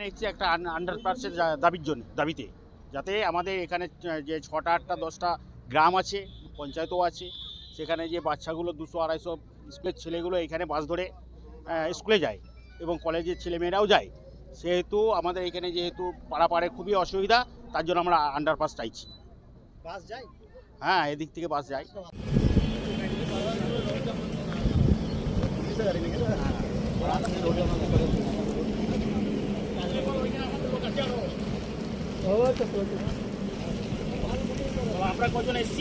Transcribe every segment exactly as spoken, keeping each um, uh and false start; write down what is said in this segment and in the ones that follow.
এসেছি একটা আন্ডারপাসের দাবির জন্য দাবিতে, যাতে আমাদের এখানে যে ছটা আটটা দশটা গ্রাম আছে, পঞ্চায়েতও আছে, সেখানে যে বাচ্চাগুলো দুশো আড়াইশো স্কুলের ছেলেগুলো এখানে বাস ধরে স্কুলে যায় এবং কলেজের ছেলেমেয়েরাও যায়, সেহেতু আমাদের এখানে যেহেতু পাড়াপাড়ে খুবই অসুবিধা, তার জন্য আমরা আন্ডারপাস চাইছি। বাস যায়? হ্যাঁ, এদিক থেকে বাস যায়। আমরা কজন এসেছি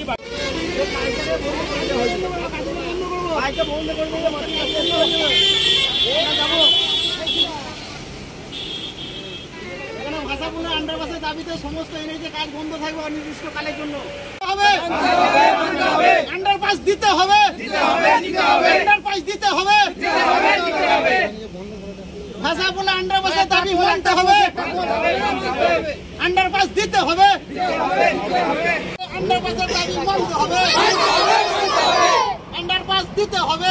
ভাষাপুরে আন্ডারপাসের দাবিতে সমস্ত এনএইচএ কাজ বন্ধ থাকবে অনির্দিষ্টকালের জন্য। আন্ডারপাস দিতে হবে, আন্ডারপাস দিতে হবে, ভাষাপুরে আন্ডারপাসের দাবি মানতে হবে, আন্ডারপাস দিতে হবে, আন্ডারপাসের দাবি মানতে হবে, আন্ডারপাস দিতে হবে।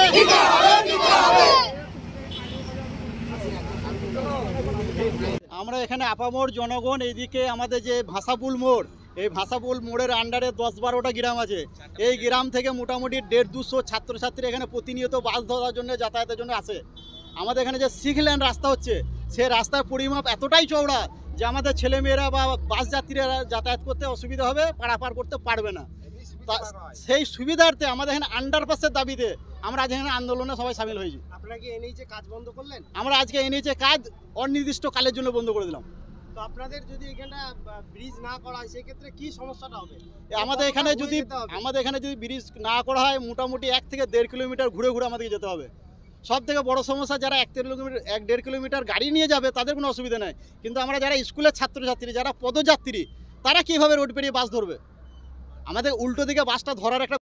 আমরা এখানে আপামোড় জনগণ, এইদিকে আমাদের যে ভাষাপুল মোড়, এই ভাষাপুল মোড়ের আন্ডারে দশ বারোটা গ্রাম আছে। এই গ্রাম থেকে মোটামুটি দেড় দুশো ছাত্রছাত্রী এখানে প্রতিনিয়ত বাস ধরার জন্য যাতায়াতের জন্য আসে। আমাদের এখানে যে সিক্স লেন রাস্তা হচ্ছে, সে রাস্তার পরিমাপ এতটাই চওড়া যে আমাদের ছেলেমেয়েরা বা বাস যাত্রীরা যাতায়াত করতে অসুবিধা হবে, পারাপার করতে পারবে না। সেই সুবিধার্থে আমাদের এখানে আন্ডারপাসের দাবিতে আমরা আজ এখানে আন্দোলনে সবাই সামিল হয়েছি। আপনারা কি এনএইচএ কাজ বন্ধ করলেন? আমরা আজকে এনএইচএ কাজ অনির্দিষ্ট কালের জন্য বন্ধ করে দিলাম। তো আপনাদের যদি এখানটা ব্রিজ না করা হয় সেক্ষেত্রে কি সমস্যাটা হবে? আমাদের এখানে যদি আমাদের এখানে যদি ব্রিজ না করা হয়, মোটামুটি এক থেকে দেড় কিলোমিটার ঘুরে ঘুরে আমাদেরকে যেতে হবে। সব থেকে বড় সমস্যা, যারা এক কিলোমিটার এক দেড় কিলোমিটার গাড়ি নিয়ে যাবে তাদের কোনো অসুবিধা নেই, কিন্তু আমরা যারা স্কুলের ছাত্রছাত্রী, যারা পদযাত্রী, তারা কীভাবে রোড পেরিয়ে বাস ধরবে? আমাদের উল্টো দিকে বাসটা ধরার একটা